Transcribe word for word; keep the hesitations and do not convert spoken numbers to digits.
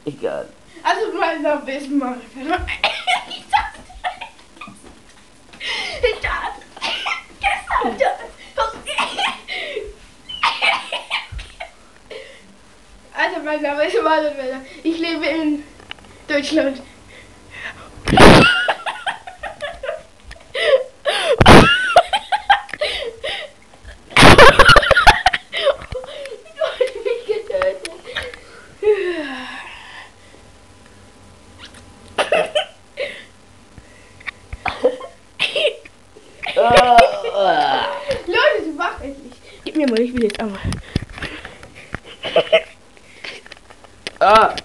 Egal. Also mein Name ist Mario. Ich dachte, ich dachte, also mein Name ist Mario. Ich lebe in Deutschland. Leute, mach endlich. Gib mir mal, ich will jetzt einmal. Ah.